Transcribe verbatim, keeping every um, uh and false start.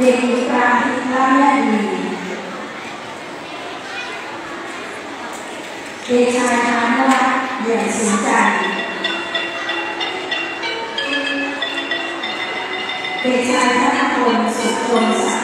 ด็กหญิงปรางทิพย์ล่าแม่ดีเด็กชายธนวัฒน์เหยื่อสินใจเด็กชายธนพลสุขพลศักดิ์